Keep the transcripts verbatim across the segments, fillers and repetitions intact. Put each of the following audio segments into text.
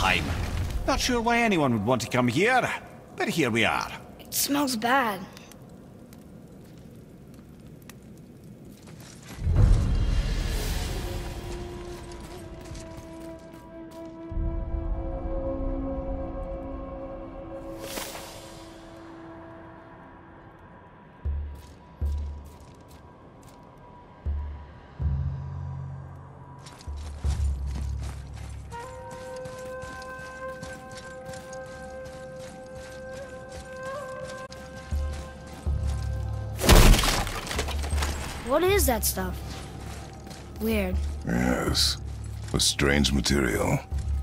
Niflheim. Not sure why anyone would want to come here, but here we are. It smells bad. What is that stuff? Weird. Yes. A strange material.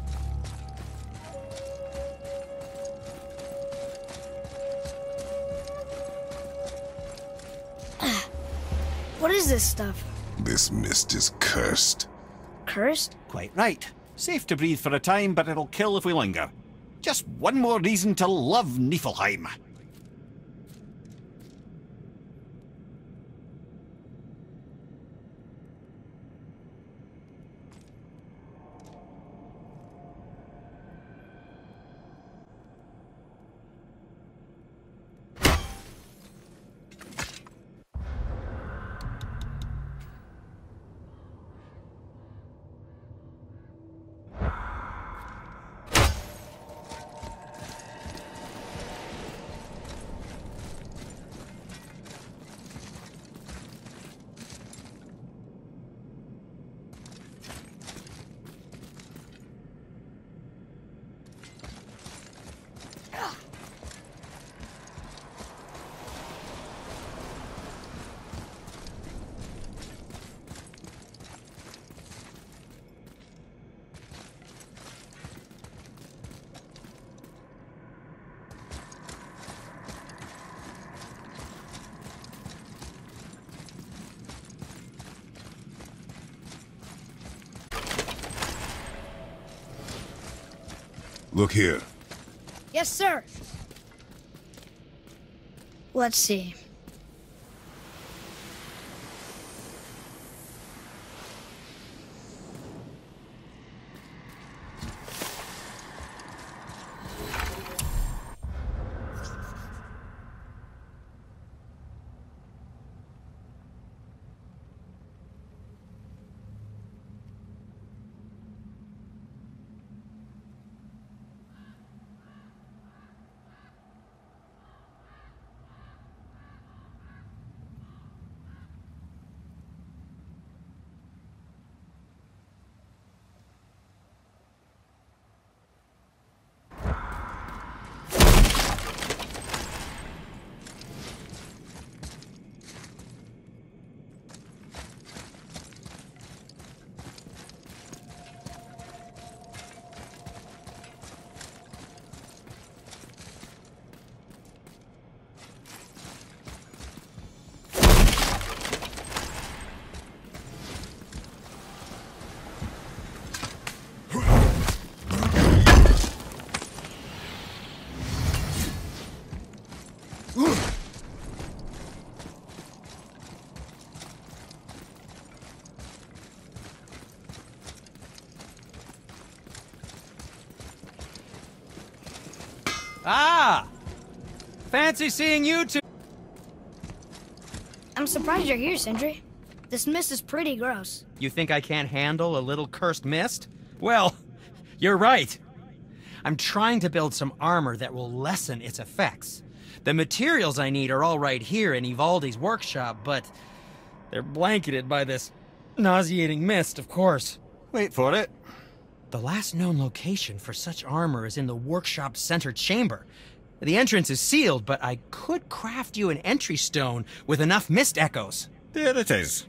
What is this stuff? This mist is cursed. Cursed? Quite right. Safe to breathe for a time, but it'll kill if we linger. Just one more reason to love Niflheim. Look here. Yes, sir. Let's see. Ah! Fancy seeing you two. I'm surprised you're here, Sindri. This mist is pretty gross. You think I can't handle a little cursed mist? Well, you're right. I'm trying to build some armor that will lessen its effects. The materials I need are all right here in Ivaldi's workshop, but they're blanketed by this nauseating mist, of course. Wait for it. The last known location for such armor is in the workshop's center chamber. The entrance is sealed, but I could craft you an entry stone with enough mist echoes. There it is.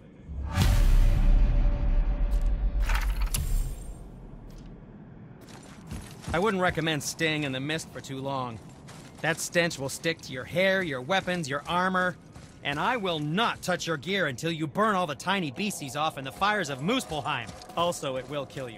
I wouldn't recommend staying in the mist for too long. That stench will stick to your hair, your weapons, your armor, and I will not touch your gear until you burn all the tiny beasties off in the fires of Muspelheim. Also, it will kill you.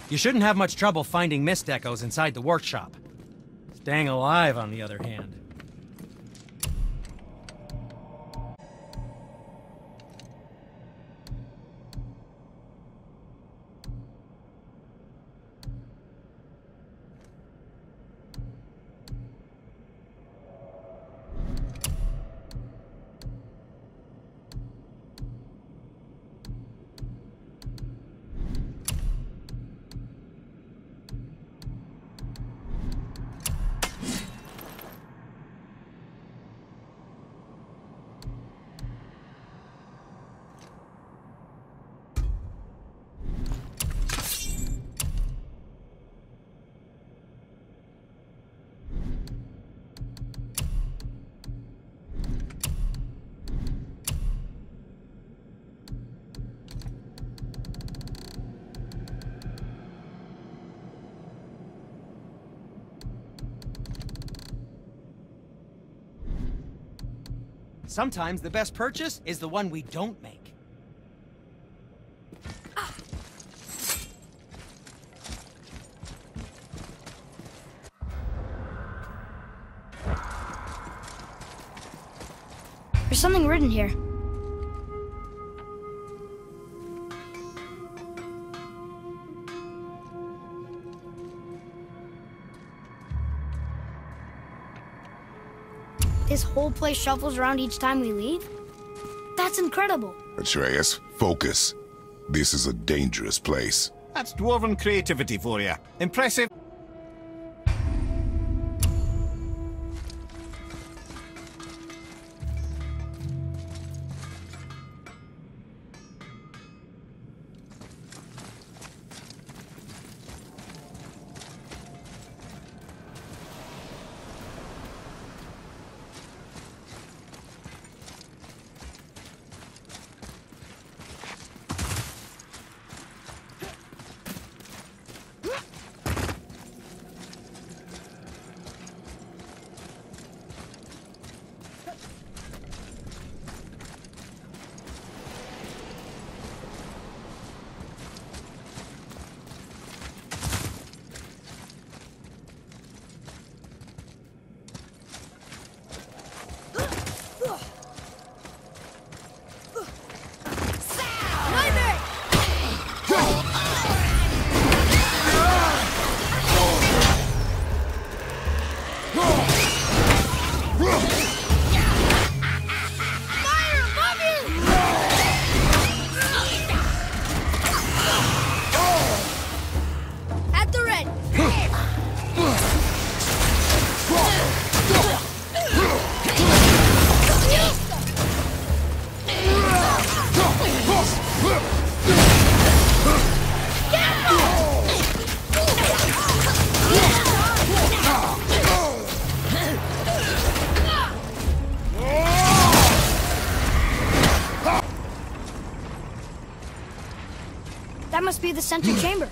You shouldn't have much trouble finding mist echoes inside the workshop. Staying alive, on the other hand. Sometimes the best purchase is the one we don't make. There's something written here. This whole place shuffles around each time we leave? That's incredible. Atreus, focus. This is a dangerous place. That's dwarven creativity for you. Impressive. That must be the center chamber.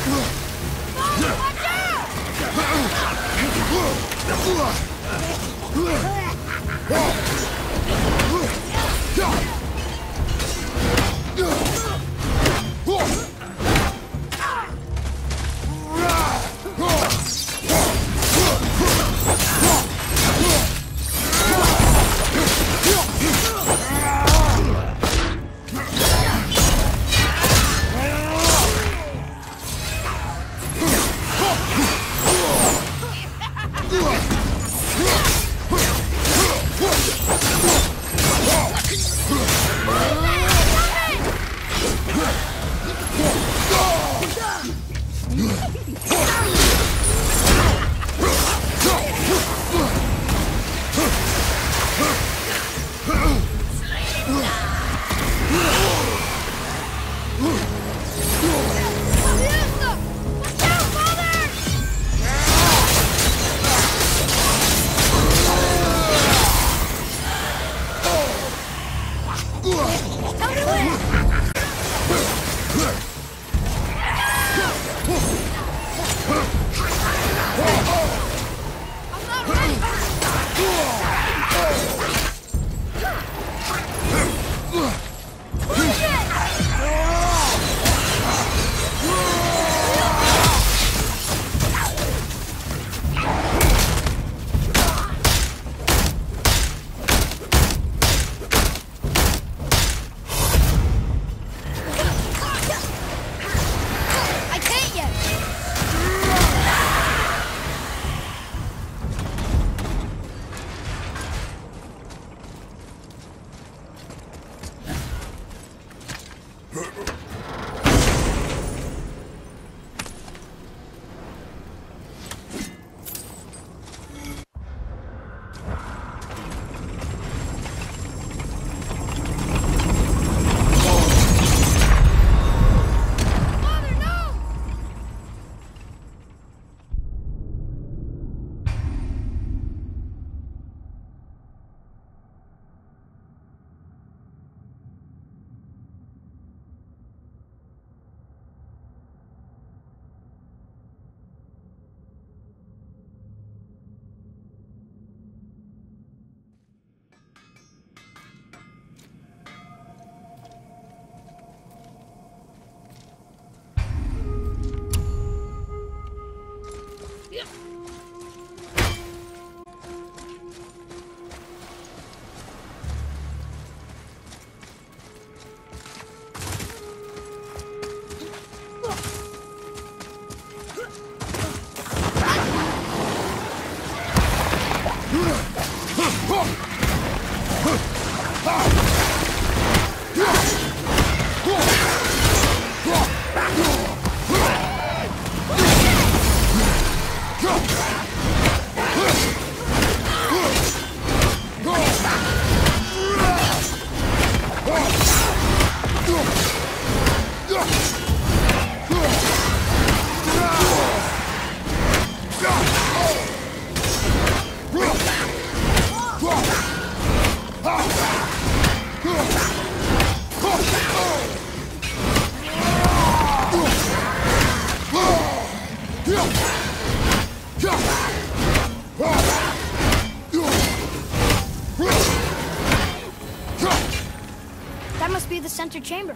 That must be the center chamber.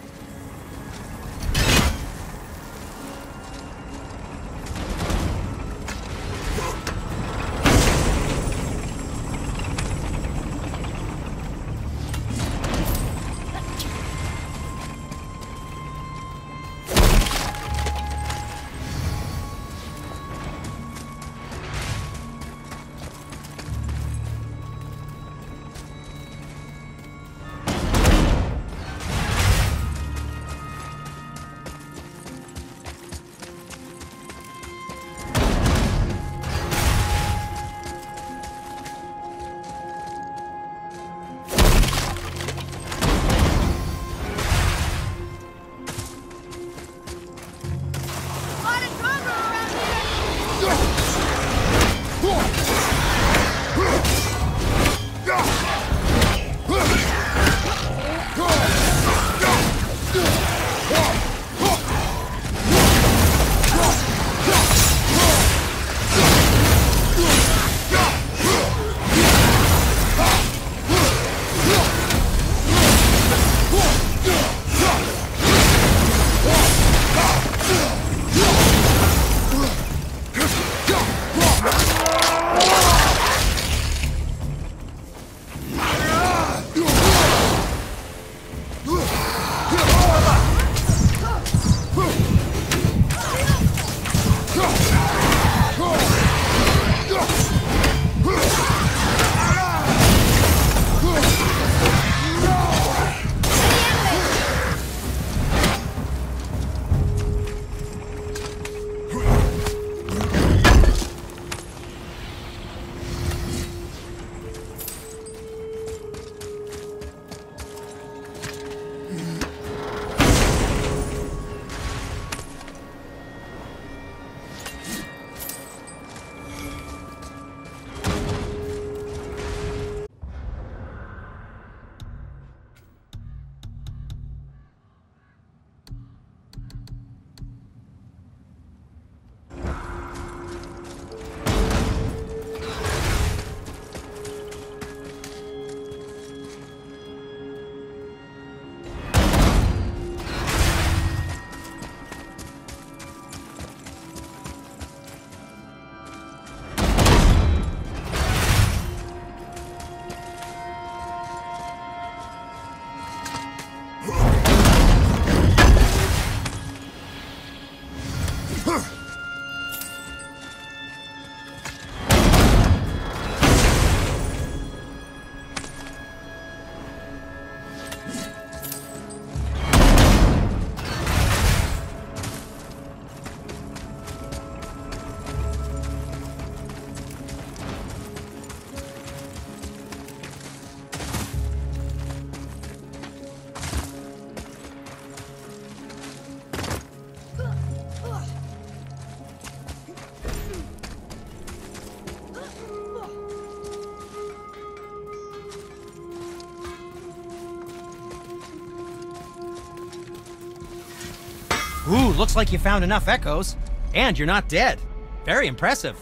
Ooh, looks like you found enough echoes. And you're not dead. Very impressive.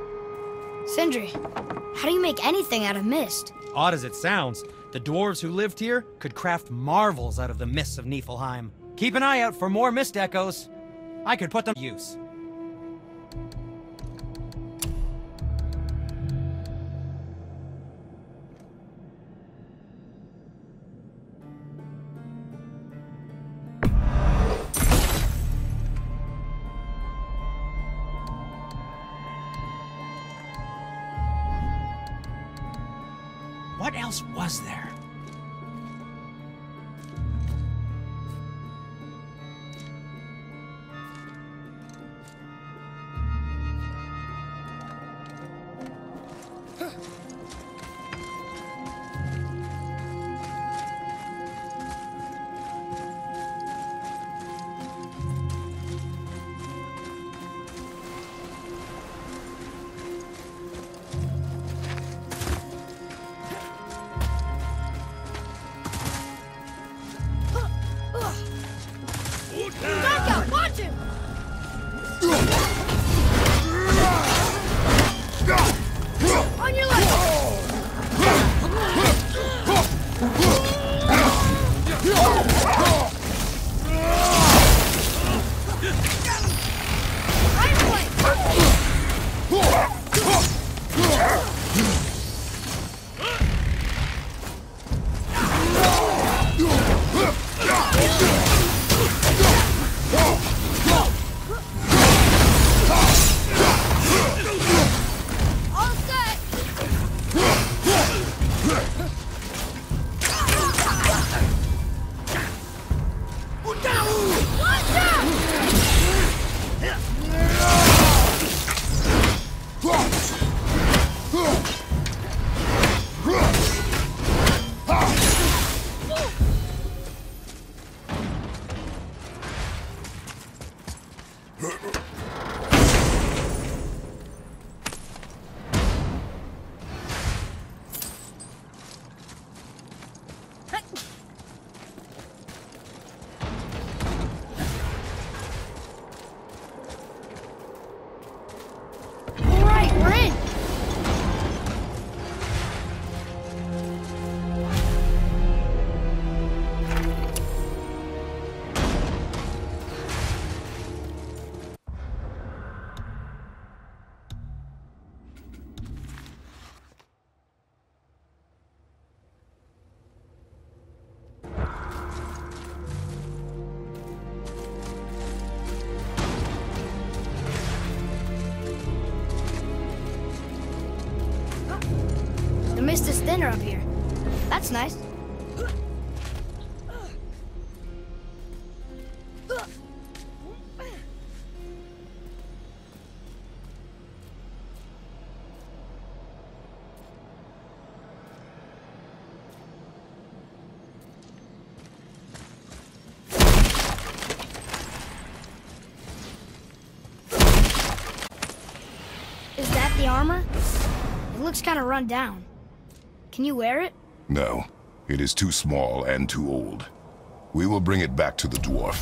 Sindri, how do you make anything out of mist? Odd as it sounds, the dwarves who lived here could craft marvels out of the mists of Niflheim. Keep an eye out for more mist echoes. I could put them to use. What else was there? thinner up here. That's nice. Is that the armor? It looks kind of run down. Can you wear it? No, it is too small and too old. We will bring it back to the dwarf.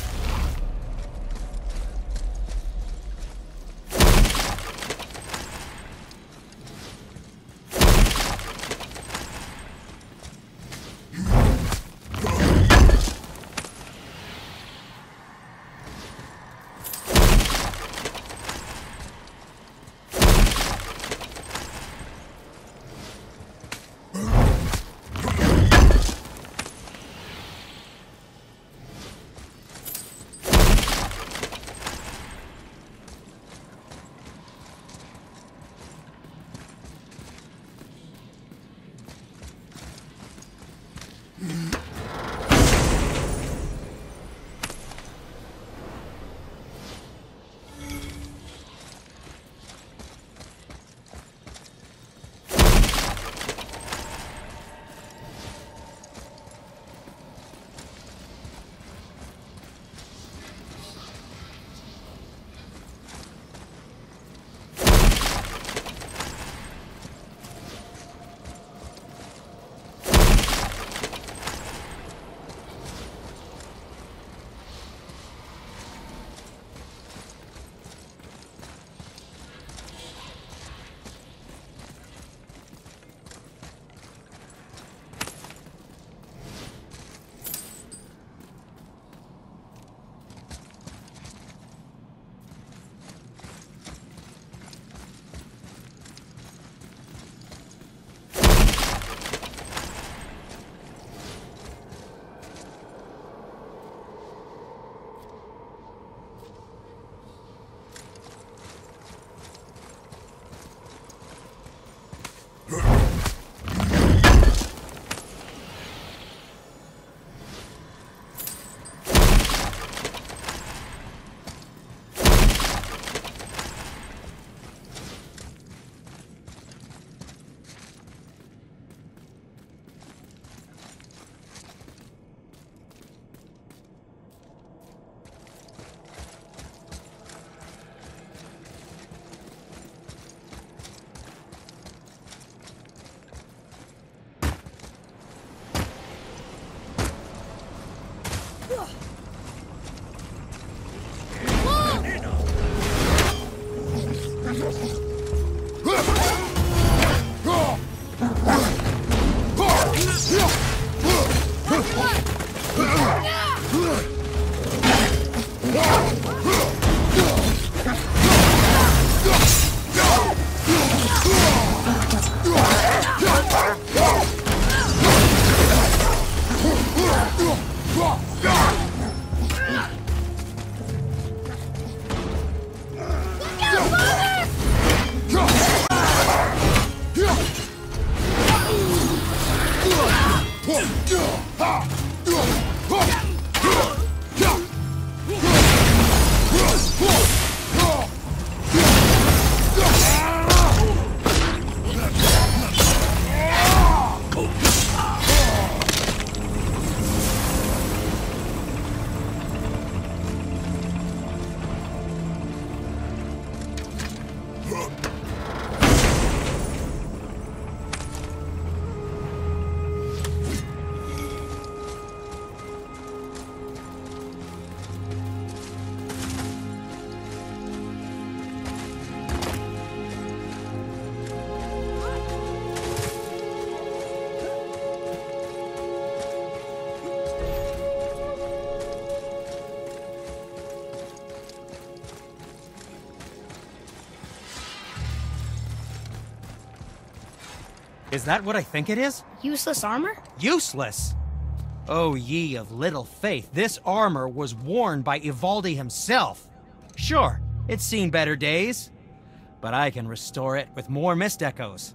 Is that what I think it is? Useless armor? Useless? Oh, ye of little faith, this armor was worn by Ivaldi himself. Sure, it's seen better days, but I can restore it with more mist echoes.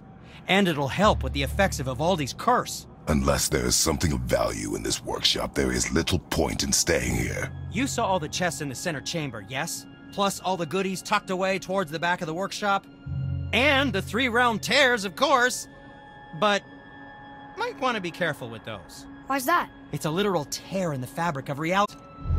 And it'll help with the effects of Ivaldi's curse. Unless there is something of value in this workshop, there is little point in staying here. You saw all the chests in the center chamber, yes? Plus all the goodies tucked away towards the back of the workshop? And the three realm tears, of course! But might want to be careful with those. Why's that? It's a literal tear in the fabric of reality.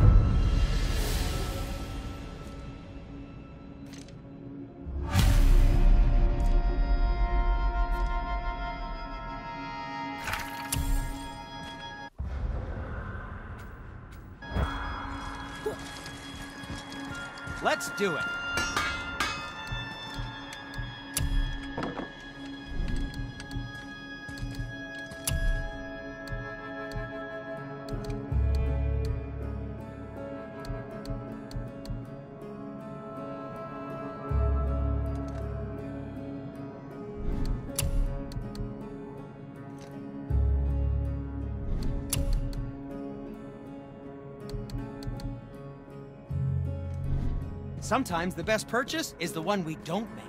Let's do it. Sometimes the best purchase is the one we don't make.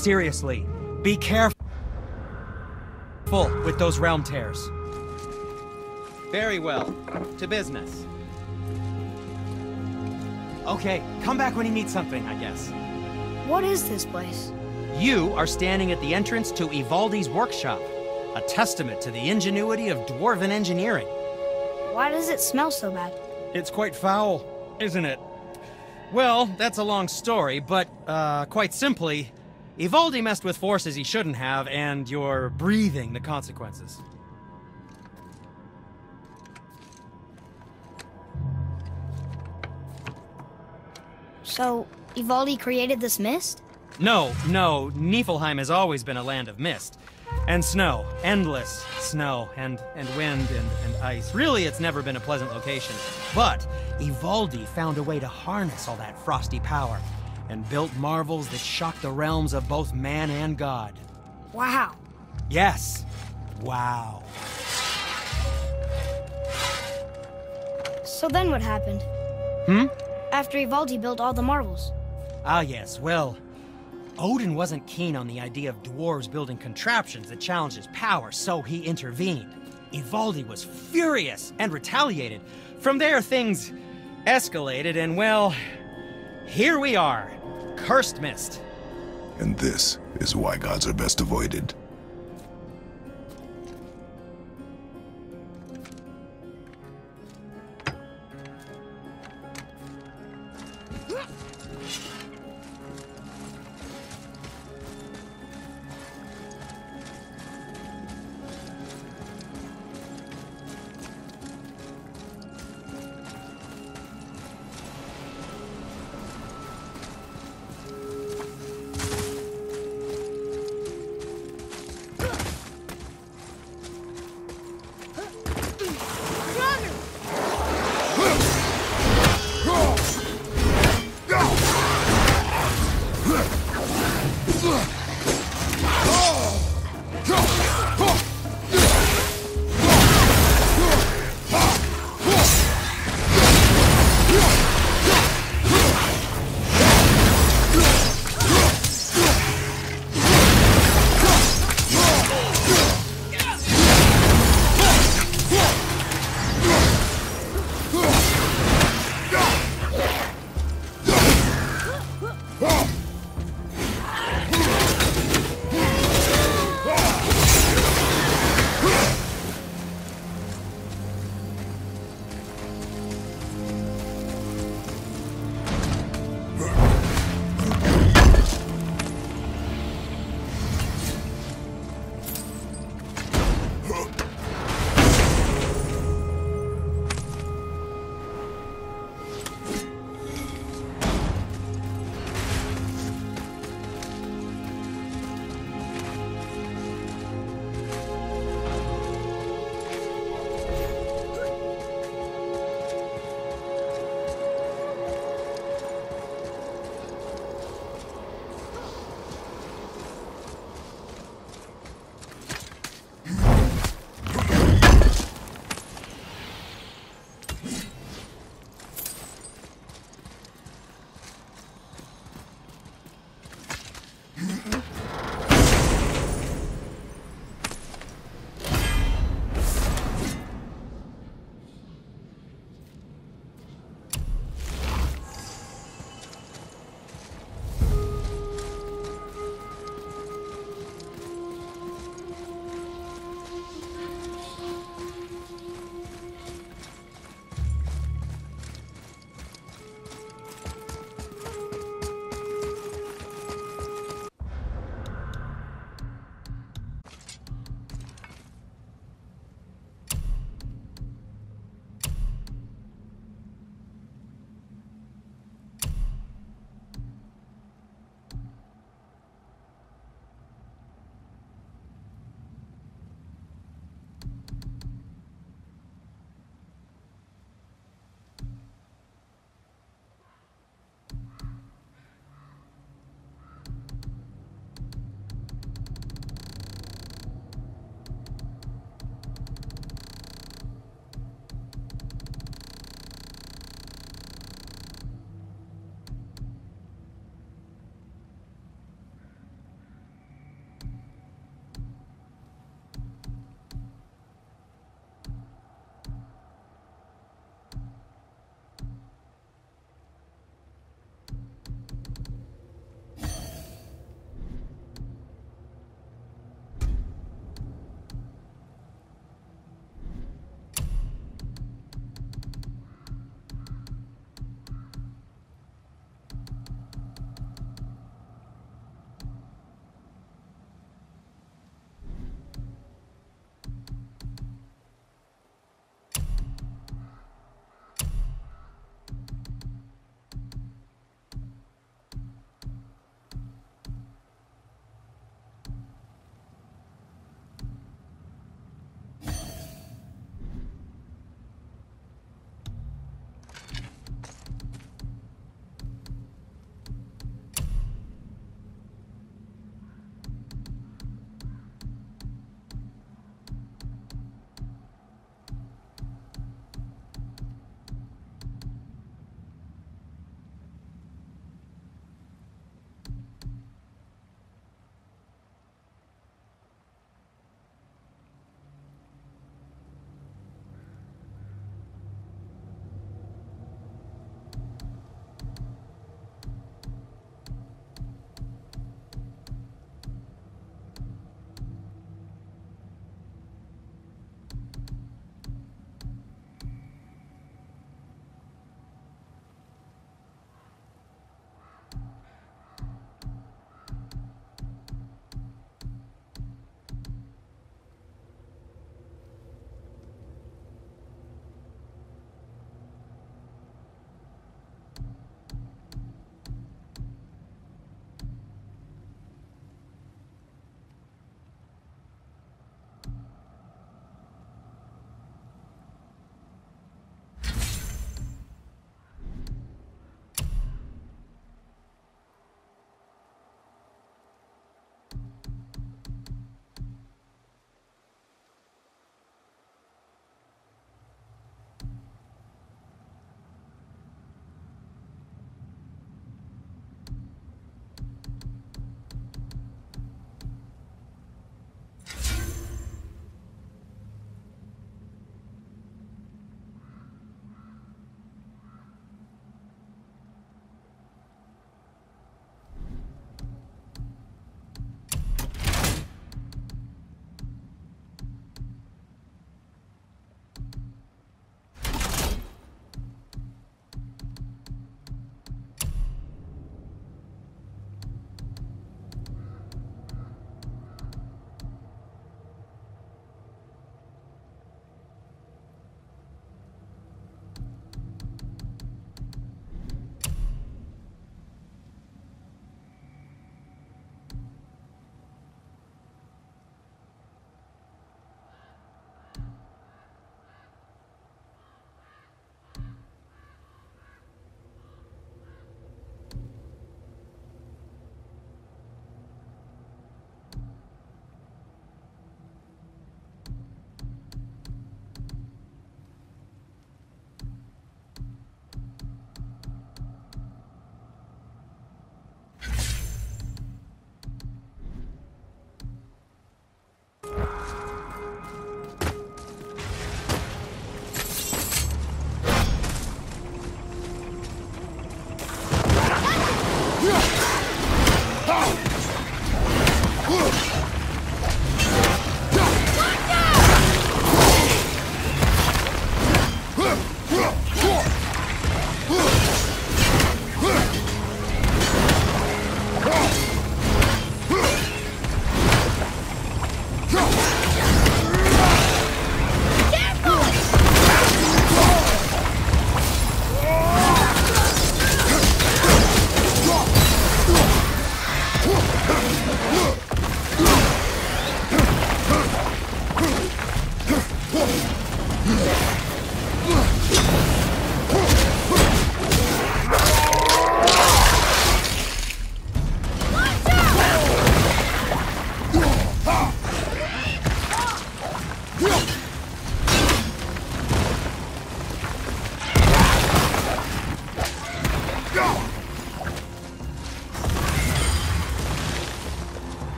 seriously, be careful with those realm tears. Very well. To business. Okay, come back when you need something, I guess. What is this place? You are standing at the entrance to Ivaldi's workshop, a testament to the ingenuity of dwarven engineering. Why does it smell so bad? It's quite foul, isn't it? Well, that's a long story, but, uh, quite simply, Ivaldi messed with forces he shouldn't have, and you're breathing the consequences. So, Ivaldi created this mist? No, no, Niflheim has always been a land of mist. And snow. Endless snow, and, and wind, and, and ice. Really, it's never been a pleasant location. But Ivaldi found a way to harness all that frosty power, and built marvels that shocked the realms of both man and god. Wow. Yes. Wow. So then what happened? Hmm? After Ivaldi built all the marvels. Ah, yes, well, Odin wasn't keen on the idea of dwarves building contraptions that challenged his power, so he intervened. Ivaldi was furious and retaliated. From there, things escalated, and well, here we are. Cursed mist. And this is why gods are best avoided.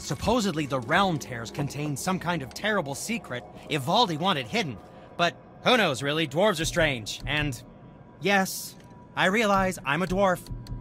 Supposedly the realm tears contain some kind of terrible secret Ivaldi wanted hidden. But who knows, really? Dwarves are strange. And yes, I realize I'm a dwarf.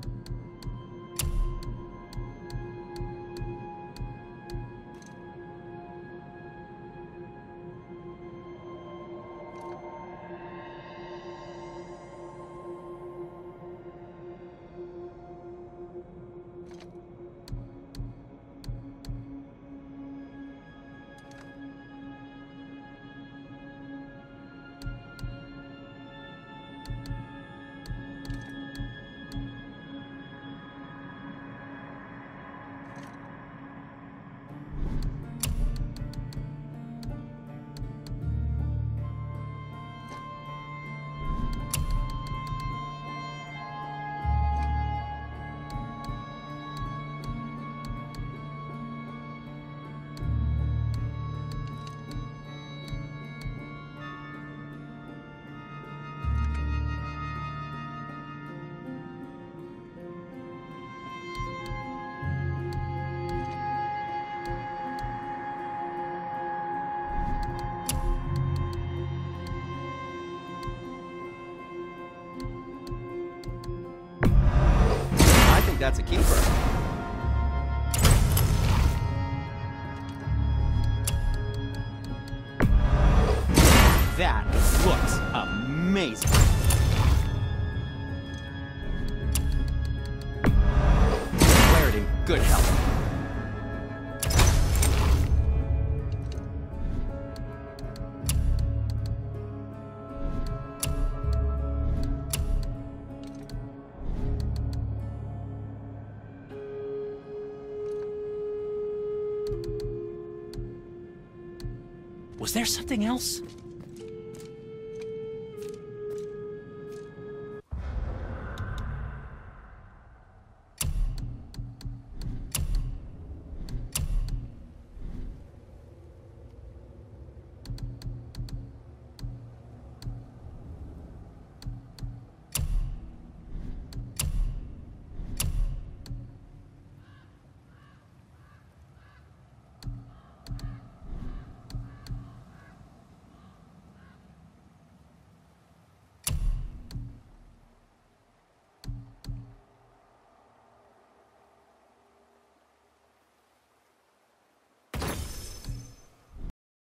That's a keeper. That looks amazing. Wear it in good health. Was there something else?